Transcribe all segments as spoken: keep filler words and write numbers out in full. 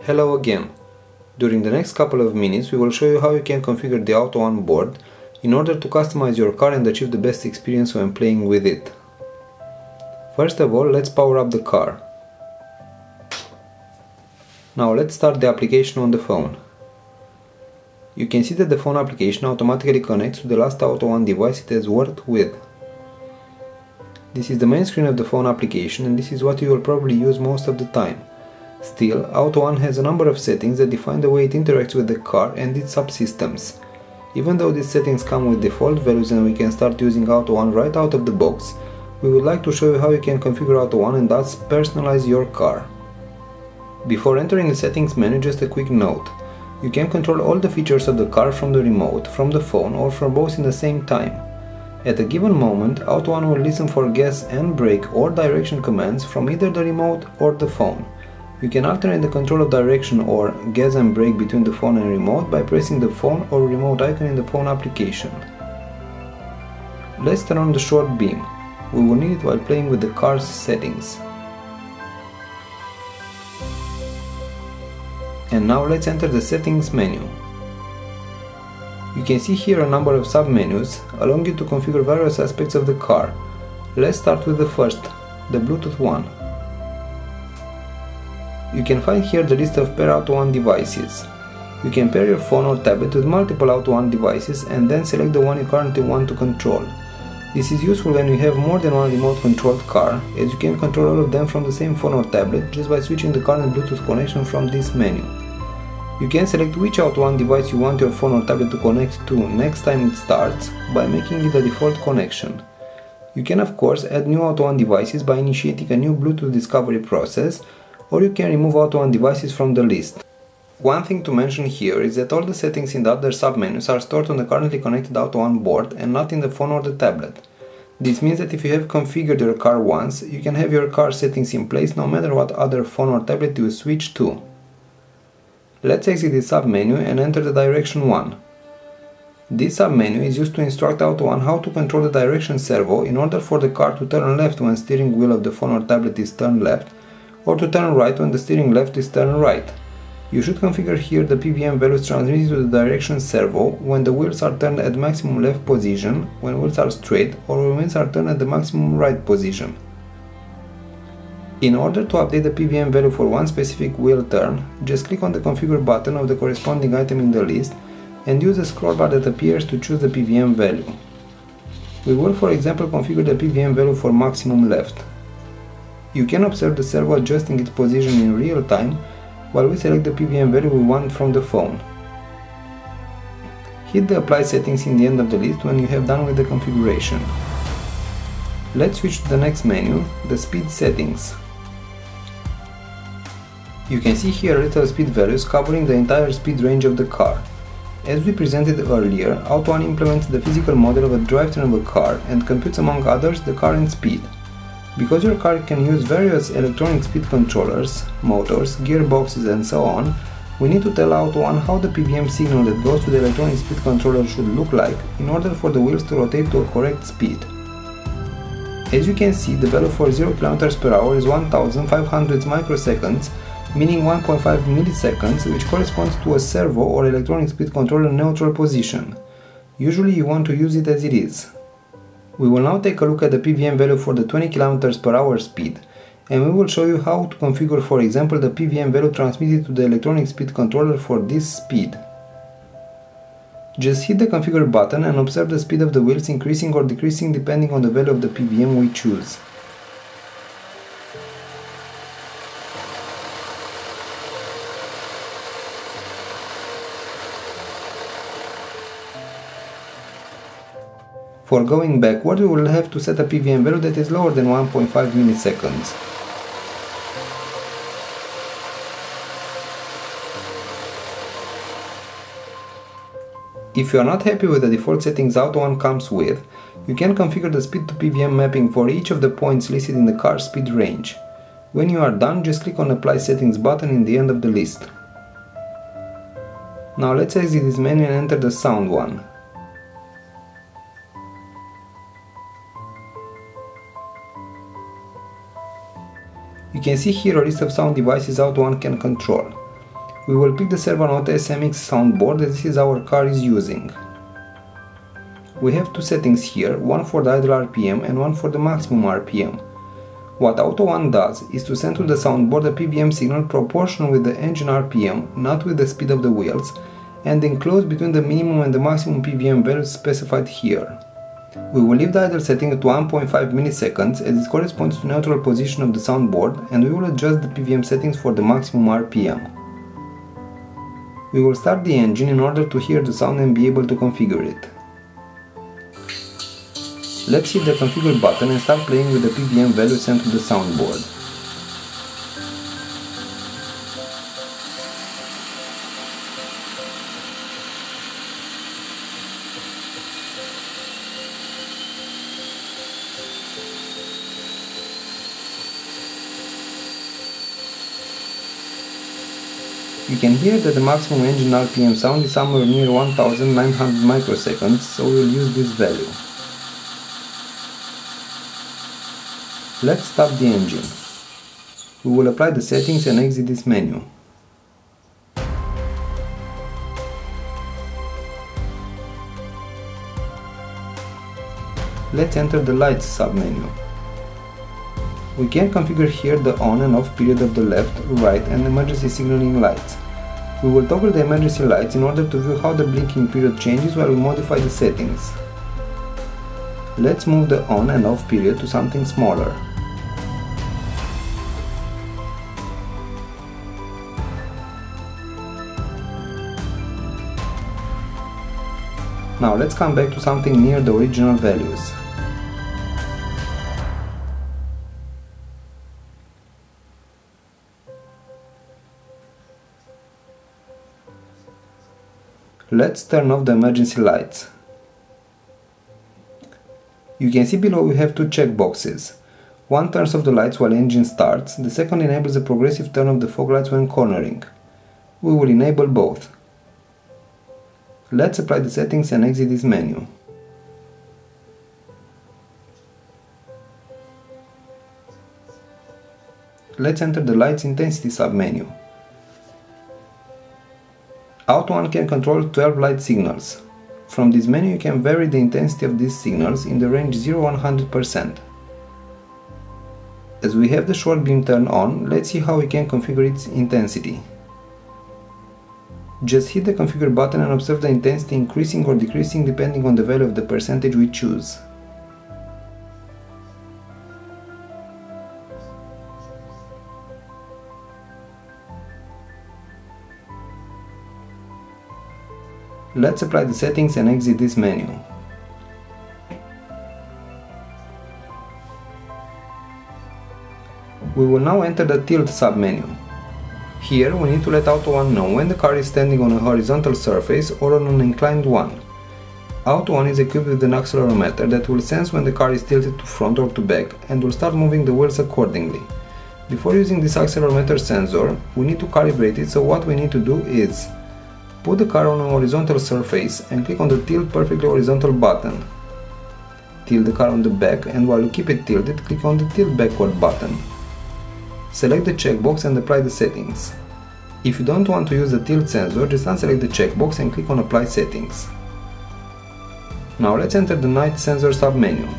Hello again. During the next couple of minutes we will show you how you can configure the Auto On board in order to customize your car and achieve the best experience when playing with it. First of all, let's power up the car. Now let's start the application on the phone. You can see that the phone application automatically connects to the last Auto On device it has worked with. This is the main screen of the phone application and this is what you will probably use most of the time. Still, Auto On has a number of settings that define the way it interacts with the car and its subsystems. Even though these settings come with default values and we can start using Auto On right out of the box, we would like to show you how you can configure Auto On and thus personalize your car. Before entering the settings menu, just a quick note. You can control all the features of the car from the remote, from the phone or from both in the same time. At a given moment, Auto On will listen for gas and brake or direction commands from either the remote or the phone. You can alternate the control of direction or gas and brake between the phone and remote by pressing the phone or remote icon in the phone application. Let's turn on the short beam. We will need it while playing with the car's settings. And now let's enter the settings menu. You can see here a number of sub-menus allowing you to configure various aspects of the car. Let's start with the first, the Bluetooth one. You can find here the list of pair Auto On devices. You can pair your phone or tablet with multiple Auto On devices and then select the one you currently want to control. This is useful when you have more than one remote controlled car, as you can control all of them from the same phone or tablet just by switching the current Bluetooth connection from this menu. You can select which Auto On device you want your phone or tablet to connect to next time it starts by making it a default connection. You can of course add new Auto On devices by initiating a new Bluetooth discovery process, or you can remove Auto On devices from the list. One thing to mention here is that all the settings in the other sub-menus are stored on the currently connected Auto On board and not in the phone or the tablet. This means that if you have configured your car once, you can have your car settings in place no matter what other phone or tablet you switch to. Let's exit the sub-menu and enter the direction one. This sub-menu is used to instruct Auto On how to control the direction servo in order for the car to turn left when steering wheel of the phone or tablet is turned left, or to turn right when the steering left is turned right. You should configure here the P V M values transmitted to the direction servo when the wheels are turned at maximum left position, when wheels are straight, or when wheels are turned at the maximum right position. In order to update the P V M value for one specific wheel turn, just click on the configure button of the corresponding item in the list and use the scroll bar that appears to choose the P V M value. We will for example configure the P V M value for maximum left. You can observe the servo adjusting its position in real time while we select the P V M value we want from the phone. Hit the apply settings in the end of the list when you have done with the configuration. Let's switch to the next menu, the speed settings. You can see here a list of speed values covering the entire speed range of the car. As we presented earlier, Auto On implements the physical model of a drivetrain of a car and computes among others the current speed. Because your car can use various electronic speed controllers, motors, gearboxes and so on, we need to tell Auto On how the P V M signal that goes to the electronic speed controller should look like in order for the wheels to rotate to a correct speed. As you can see, the value for zero kilometers per hour is one thousand five hundred microseconds, meaning one point five milliseconds, which corresponds to a servo or electronic speed controller neutral position. Usually you want to use it as it is. We will now take a look at the P V M value for the twenty kilometers per hour speed, and we will show you how to configure, for example, the P V M value transmitted to the electronic speed controller for this speed. Just hit the configure button and observe the speed of the wheels increasing or decreasing depending on the value of the P V M we choose. For going backward, we will have to set a P V M value that is lower than one point five milliseconds. If you are not happy with the default settings Auto On comes with, you can configure the speed to P V M mapping for each of the points listed in the car speed range. When you are done, just click on the Apply Settings button in the end of the list. Now let's exit this menu and enter the sound one. You can see here a list of sound devices Auto On can control. We will pick the Servanote S M X soundboard as this is our car is using. We have two settings here, one for the idle R P M and one for the maximum R P M. What Auto one does is to send to the soundboard a P V M signal proportional with the engine R P M, not with the speed of the wheels, and enclosed between the minimum and the maximum P V M values specified here. We will leave the idle setting at one point five milliseconds as it corresponds to neutral position of the soundboard, and we will adjust the P V M settings for the maximum R P M. We will start the engine in order to hear the sound and be able to configure it. Let's hit the configure button and start playing with the P V M value sent to the soundboard. You can hear that the maximum engine R P M sound is somewhere near one thousand nine hundred microseconds, so we will use this value. Let's stop the engine. We will apply the settings and exit this menu. Let's enter the lights submenu. We can configure here the on and off period of the left, right and emergency signaling lights. We will toggle the emergency lights in order to view how the blinking period changes while we modify the settings. Let's move the on and off period to something smaller. Now let's come back to something near the original values. Let's turn off the emergency lights. You can see below we have two checkboxes. One turns off the lights while engine starts, the second enables the progressive turn of the fog lights when cornering. We will enable both. Let's apply the settings and exit this menu. Let's enter the lights intensity submenu. Auto one can control twelve light signals. From this menu you can vary the intensity of these signals in the range zero to one hundred percent. As we have the short beam turned on, let's see how we can configure its intensity. Just hit the configure button and observe the intensity increasing or decreasing depending on the value of the percentage we choose. Let's apply the settings and exit this menu. We will now enter the tilt submenu. Here we need to let Auto one know when the car is standing on a horizontal surface or on an inclined one. Auto one is equipped with an accelerometer that will sense when the car is tilted to front or to back and will start moving the wheels accordingly. Before using this accelerometer sensor, we need to calibrate it, so what we need to do is put the car on a horizontal surface and click on the Tilt Perfectly Horizontal button. Tilt the car on the back, and while you keep it tilted, click on the Tilt Backward button. Select the checkbox and apply the settings. If you don't want to use the tilt sensor, just unselect the checkbox and click on Apply Settings. Now let's enter the Night Sensor submenu.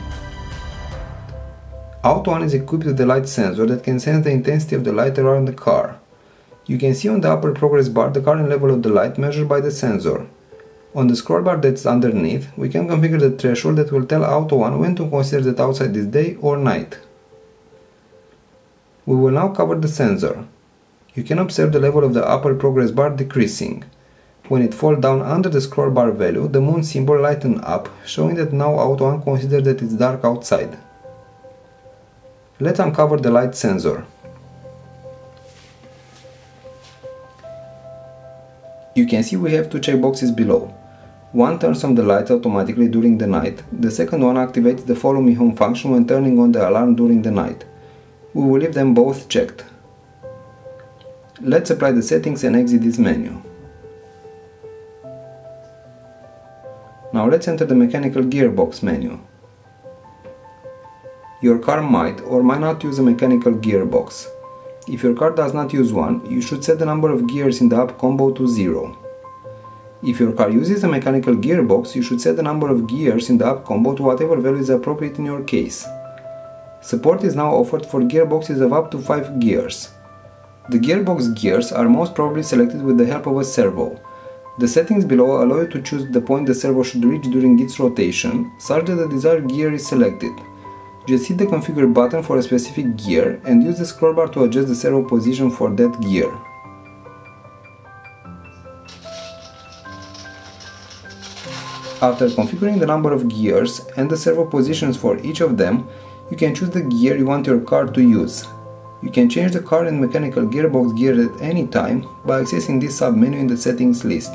Auto one is equipped with the light sensor that can sense the intensity of the light around the car. You can see on the upper progress bar the current level of the light measured by the sensor. On the scroll bar that's underneath, we can configure the threshold that will tell Auto one when to consider that outside is day or night. We will now cover the sensor. You can observe the level of the upper progress bar decreasing. When it falls down under the scroll bar value, the moon symbol lightened up, showing that now Auto one considers that it's dark outside. Let's uncover the light sensor. You can see we have two checkboxes below. One turns on the lights automatically during the night, the second one activates the follow me home function when turning on the alarm during the night. We will leave them both checked. Let's apply the settings and exit this menu. Now let's enter the mechanical gearbox menu. Your car might or might not use a mechanical gearbox. If your car does not use one, you should set the number of gears in the up combo to zero. If your car uses a mechanical gearbox, you should set the number of gears in the up combo to whatever value is appropriate in your case. Support is now offered for gearboxes of up to five gears. The gearbox gears are most probably selected with the help of a servo. The settings below allow you to choose the point the servo should reach during its rotation, such that the desired gear is selected. Just hit the configure button for a specific gear and use the scroll bar to adjust the servo position for that gear. After configuring the number of gears and the servo positions for each of them, you can choose the gear you want your car to use. You can change the car and mechanical gearbox gear at any time by accessing this sub-menu in the settings list.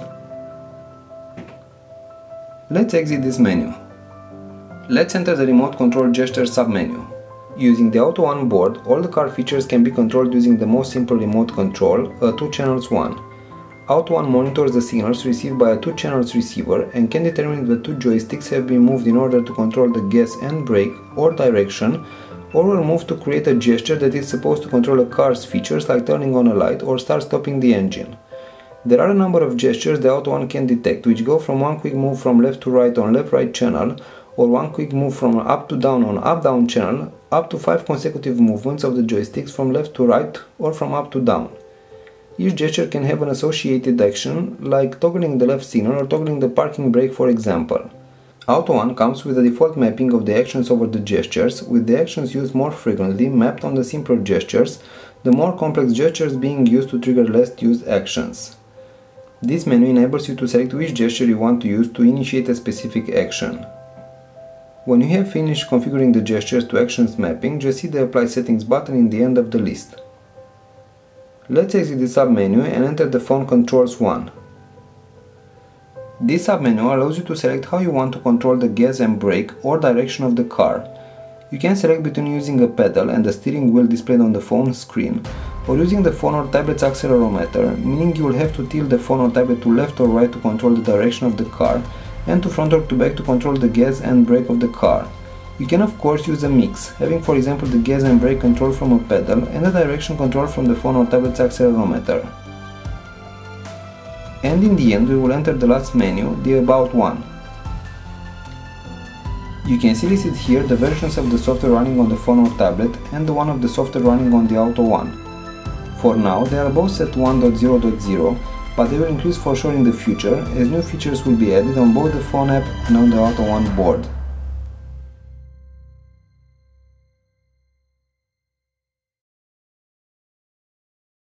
Let's exit this menu. Let's enter the remote control gesture sub-menu. Using the Auto one board, all the car features can be controlled using the most simple remote control, a two channels one. Auto one monitors the signals received by a two channels receiver and can determine if the two joysticks have been moved in order to control the gas and brake or direction, or were moved to create a gesture that is supposed to control a car's features like turning on a light or start stopping the engine. There are a number of gestures the Auto one can detect, which go from one quick move from left to right on left-right channel, or one quick move from up to down on up-down channel, up to five consecutive movements of the joysticks from left to right or from up to down. Each gesture can have an associated action, like toggling the left signal or toggling the parking brake, for example. Auto one comes with a default mapping of the actions over the gestures, with the actions used more frequently mapped on the simpler gestures, the more complex gestures being used to trigger less used actions. This menu enables you to select which gesture you want to use to initiate a specific action. When you have finished configuring the gestures to actions mapping, just hit the Apply Settings button in the end of the list. Let's exit the sub-menu and enter the Phone Controls one. This sub-menu allows you to select how you want to control the gas and brake or direction of the car. You can select between using a pedal and the steering wheel displayed on the phone screen, or using the phone or tablet's accelerometer, meaning you will have to tilt the phone or tablet to left or right to control the direction of the car, and to front or to back to control the gas and brake of the car. You can of course use a mix, having for example the gas and brake control from a pedal and the direction control from the phone or tablet's accelerometer. And in the end we will enter the last menu, the About one. You can see listed here the versions of the software running on the phone or tablet and the one of the software running on the Auto one. For now they are both set one point zero point zero, but they will increase for sure in the future, as new features will be added on both the phone app and on the Auto one board.